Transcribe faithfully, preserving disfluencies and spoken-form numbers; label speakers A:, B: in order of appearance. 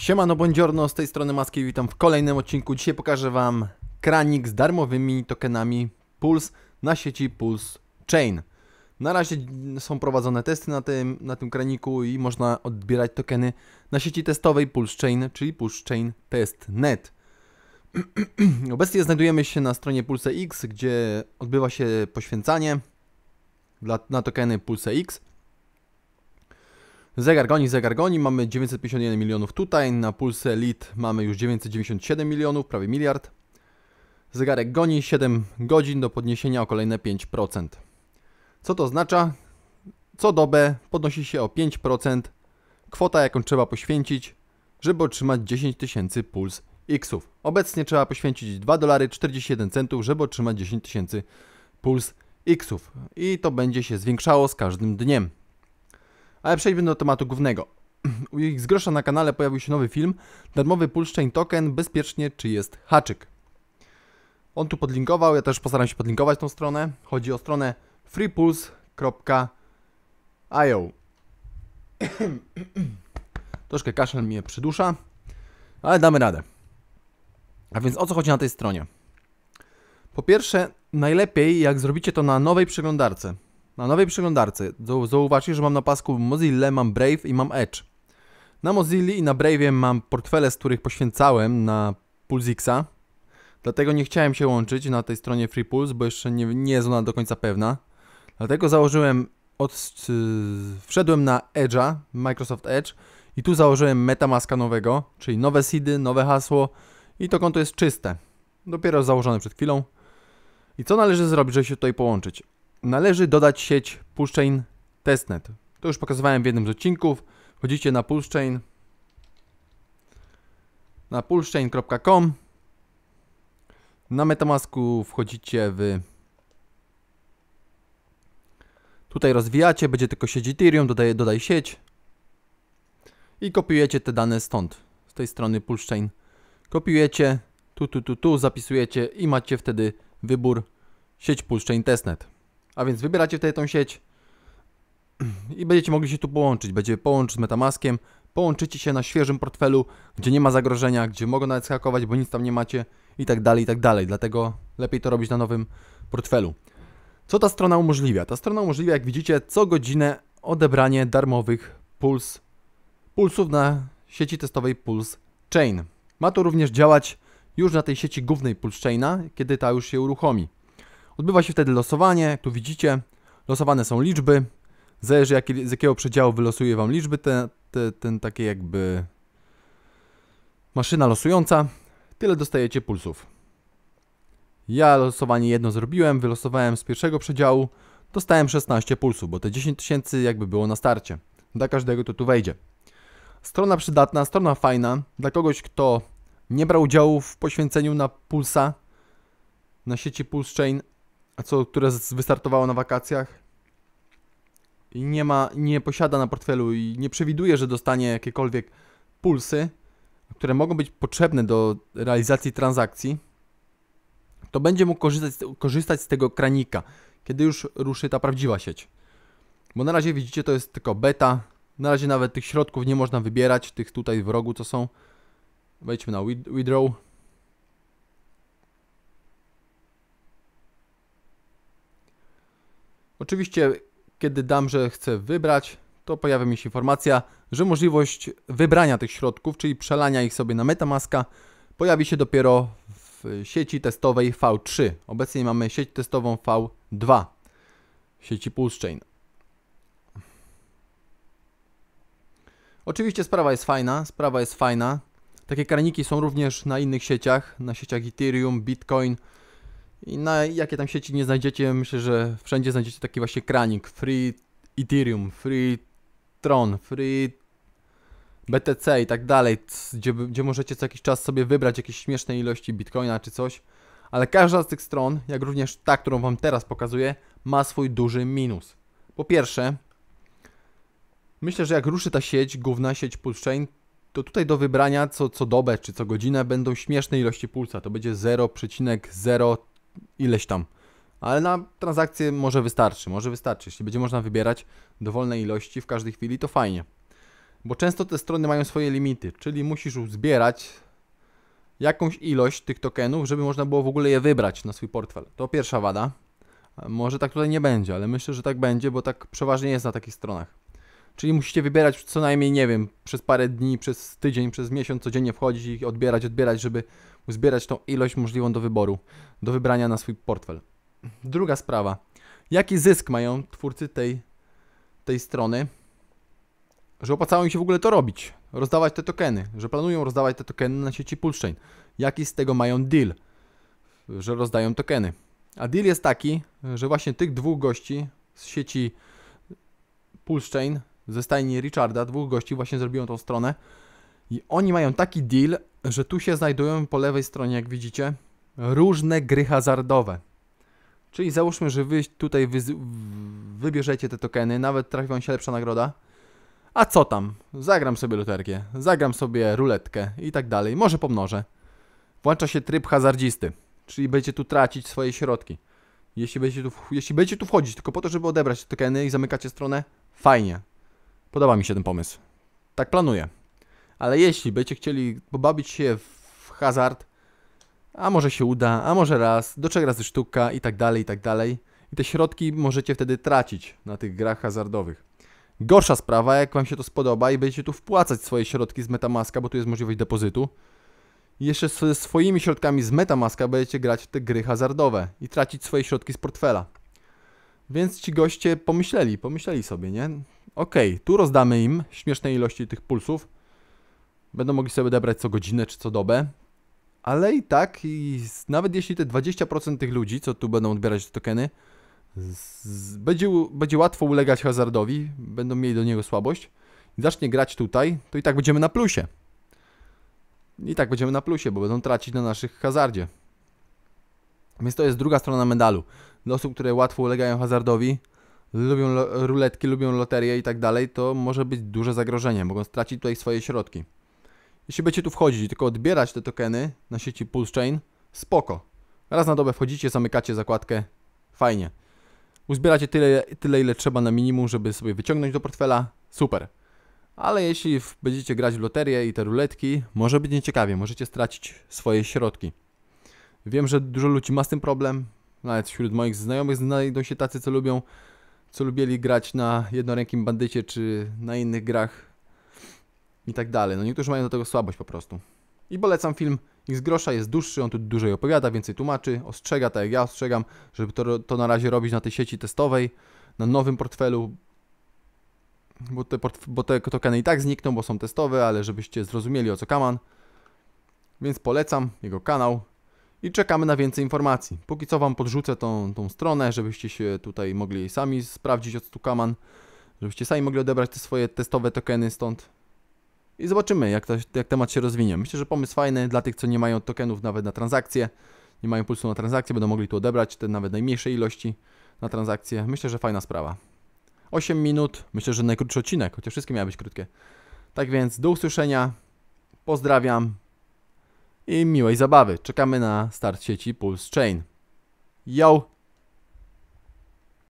A: Siemano, buongiorno, z tej strony Maski, witam w kolejnym odcinku. Dzisiaj pokażę wam kranik z darmowymi tokenami Pulse na sieci Pulse Chain. Na razie są prowadzone testy na tym, na tym kraniku i można odbierać tokeny na sieci testowej Pulse Chain, czyli Pulse Chain Test kropka net. Obecnie znajdujemy się na stronie Pulse X, gdzie odbywa się poświęcanie dla, na tokeny Pulse X. Zegar goni, zegar goni, mamy dziewięćset pięćdziesiąt jeden milionów tutaj, na Pulse Elite mamy już dziewięćset dziewięćdziesiąt siedem milionów, prawie miliard. Zegarek goni, siedem godzin do podniesienia o kolejne pięć procent. Co to oznacza? Co dobę podnosi się o pięć procent kwota, jaką trzeba poświęcić, żeby otrzymać dziesięć tysięcy Pulse Xów. Obecnie trzeba poświęcić dwa dolary czterdzieści jeden centów, żeby otrzymać dziesięć tysięcy Pulse Xów. I to będzie się zwiększało z każdym dniem. Ale przejdźmy do tematu głównego. U X Grosza na kanale pojawił się nowy film, darmowy Pulse Chain Token, bezpiecznie czy jest haczyk. On tu podlinkował, ja też postaram się podlinkować tą stronę. Chodzi o stronę free pulse kropka i o. Troszkę kaszel mnie przydusza, ale damy radę. A więc o co chodzi na tej stronie? Po pierwsze, najlepiej jak zrobicie to na nowej przeglądarce. Na nowej przeglądarce zauważcie, że mam na pasku Mozilla, mam Brave i mam Edge. Na Mozilli i na Brave'ie mam portfele, z których poświęcałem na PulseXa. Dlatego nie chciałem się łączyć na tej stronie FreePulse, bo jeszcze nie, nie jest ona do końca pewna. Dlatego założyłem, od, yy, wszedłem na Edge'a, Microsoft Edge i tu założyłem MetaMaska nowego, czyli nowe seedy, nowe hasło i to konto jest czyste. Dopiero założone przed chwilą. I co należy zrobić, żeby się tutaj połączyć? Należy dodać sieć Pulse Chain Test kropka net. To już pokazywałem w jednym z odcinków. Wchodzicie na Pulse Chain, na pulse chain kropka com. Na MetaMasku wchodzicie w... Tutaj rozwijacie, będzie tylko sieć Ethereum, dodaj, dodaj sieć. I kopiujecie te dane stąd, z tej strony Pulse Chain. Kopiujecie, tu, tu, tu, tu, zapisujecie i macie wtedy wybór sieć Pulse Chain Test kropka net. A więc wybieracie wtedy tą sieć i będziecie mogli się tu połączyć. Będzie połączyć z MetaMaskiem, połączycie się na świeżym portfelu, gdzie nie ma zagrożenia, gdzie mogą nawet schakować, bo nic tam nie macie i tak dalej, i tak dalej. Dlatego lepiej to robić na nowym portfelu. Co ta strona umożliwia? Ta strona umożliwia, jak widzicie, co godzinę odebranie darmowych puls, pulsów na sieci testowej Pulse Chain. Ma to również działać już na tej sieci głównej Pulse Chaina, kiedy ta już się uruchomi. Odbywa się wtedy losowanie, jak tu widzicie, losowane są liczby, zależy jak, z jakiego przedziału wylosuje wam liczby, te, te, ten takie jakby maszyna losująca, tyle dostajecie pulsów. Ja losowanie jedno zrobiłem, wylosowałem z pierwszego przedziału, dostałem szesnaście pulsów, bo te dziesięć tysięcy jakby było na starcie, dla każdego to tu wejdzie. Strona przydatna, strona fajna, dla kogoś kto nie brał udziału w poświęceniu na Pulsa, na sieci Pulse Chain, a co, które wystartowało na wakacjach i nie ma, nie posiada na portfelu i nie przewiduje, że dostanie jakiekolwiek pulsy, które mogą być potrzebne do realizacji transakcji, to będzie mógł korzystać, korzystać z tego kranika, kiedy już ruszy ta prawdziwa sieć. Bo na razie widzicie, to jest tylko beta, na razie nawet tych środków nie można wybierać, tych tutaj w rogu co są. Wejdźmy na withdraw. Oczywiście, kiedy dam, że chcę wybrać, to pojawia mi się informacja, że możliwość wybrania tych środków, czyli przelania ich sobie na MetaMaska, pojawi się dopiero w sieci testowej V trzy. Obecnie mamy sieć testową V dwa w sieci Pulse Chain. Oczywiście sprawa jest fajna, sprawa jest fajna. Takie kraniki są również na innych sieciach, na sieciach Ethereum, Bitcoin. I na jakie tam sieci nie znajdziecie, myślę, że wszędzie znajdziecie taki właśnie kranik. Free Ethereum, Free Tron, Free B T C i tak dalej, gdzie, gdzie możecie co jakiś czas sobie wybrać jakieś śmieszne ilości Bitcoina czy coś. Ale każda z tych stron, jak również ta, którą wam teraz pokazuję, ma swój duży minus. Po pierwsze, myślę, że jak ruszy ta sieć, główna sieć Pulse Chain, to tutaj do wybrania co, co dobę czy co godzinę będą śmieszne ilości pulsa. To będzie zero przecinek zero ileś tam. Ale na transakcję może wystarczy, może wystarczy. Jeśli będzie można wybierać dowolne ilości w każdej chwili, to fajnie. Bo często te strony mają swoje limity, czyli musisz uzbierać jakąś ilość tych tokenów, żeby można było w ogóle je wybrać na swój portfel. To pierwsza wada. Może tak tutaj nie będzie, ale myślę, że tak będzie, bo tak przeważnie jest na takich stronach. Czyli musicie wybierać co najmniej, nie wiem, przez parę dni, przez tydzień, przez miesiąc, codziennie wchodzić i odbierać, odbierać, żeby uzbierać tą ilość możliwą do wyboru, do wybrania na swój portfel. Druga sprawa. Jaki zysk mają twórcy tej, tej strony, że opłacało im się w ogóle to robić, rozdawać te tokeny, że planują rozdawać te tokeny na sieci Pulse Chain. Jaki z tego mają deal, że rozdają tokeny? A deal jest taki, że właśnie tych dwóch gości z sieci Pulse Chain, ze stajni Richarda, dwóch gości właśnie zrobiło tą stronę i oni mają taki deal, że tu się znajdują po lewej stronie, jak widzicie, różne gry hazardowe. Czyli załóżmy, że wy tutaj wy, wybierzecie te tokeny, nawet trafi wam się lepsza nagroda. A co tam? Zagram sobie loterkę, zagram sobie ruletkę i tak dalej. Może pomnożę. Włącza się tryb hazardzisty, czyli będziecie tu tracić swoje środki. Jeśli będziecie tu, jeśli będziecie tu wchodzić tylko po to, żeby odebrać te tokeny i zamykacie stronę, fajnie. Podoba mi się ten pomysł. Tak planuję. Ale jeśli będziecie chcieli pobawić się w hazard, a może się uda, a może raz, do trzech razy sztuka i tak dalej, i tak dalej. I te środki możecie wtedy tracić na tych grach hazardowych. Gorsza sprawa, jak wam się to spodoba i będziecie tu wpłacać swoje środki z MetaMaska, bo tu jest możliwość depozytu. I jeszcze ze swoimi środkami z MetaMaska będziecie grać w te gry hazardowe i tracić swoje środki z portfela. Więc ci goście pomyśleli, pomyśleli sobie, nie? Okej, okay, tu rozdamy im śmieszne ilości tych pulsów. Będą mogli sobie odebrać co godzinę czy co dobę. Ale i tak, i nawet jeśli te dwadzieścia procent tych ludzi, co tu będą odbierać te tokeny, z, z, będzie, będzie łatwo ulegać hazardowi, będą mieli do niego słabość i zacznie grać tutaj, to i tak będziemy na plusie. I tak będziemy na plusie, bo będą tracić na naszych hazardzie. Więc to jest druga strona medalu. Dla osób, które łatwo ulegają hazardowi, lubią ruletki, lubią loterię i tak dalej, to może być duże zagrożenie. Mogą stracić tutaj swoje środki. Jeśli będziecie tu wchodzić i tylko odbierać te tokeny na sieci Pulse Chain, spoko. Raz na dobę wchodzicie, zamykacie zakładkę, fajnie. Uzbieracie tyle, tyle ile trzeba na minimum, żeby sobie wyciągnąć do portfela, super. Ale jeśli będziecie grać w loterię i te ruletki, może być nieciekawie, możecie stracić swoje środki. Wiem, że dużo ludzi ma z tym problem, nawet wśród moich znajomych znajdą się tacy, co lubią, co lubili grać na jednorękim bandycie, czy na innych grach i tak dalej. No niektórzy mają do tego słabość po prostu. I polecam film X Grosza, jest dłuższy, on tu dłużej opowiada, więcej tłumaczy, ostrzega, tak jak ja ostrzegam, żeby to, to na razie robić na tej sieci testowej, na nowym portfelu, bo te, bo te tokeny i tak znikną, bo są testowe, ale żebyście zrozumieli, o co kaman. Więc polecam jego kanał i czekamy na więcej informacji. Póki co wam podrzucę tą, tą stronę, żebyście się tutaj mogli sami sprawdzić, o co tu kaman, żebyście sami mogli odebrać te swoje testowe tokeny stąd. I zobaczymy, jak, to, jak temat się rozwinie. Myślę, że pomysł fajny dla tych, co nie mają tokenów nawet na transakcje, nie mają pulsu na transakcje, będą mogli tu odebrać te nawet najmniejsze ilości na transakcje. Myślę, że fajna sprawa. osiem minut, myślę, że najkrótszy odcinek, chociaż wszystkie miały być krótkie. Tak więc do usłyszenia, pozdrawiam i miłej zabawy. Czekamy na start sieci Pulse Chain. Yo!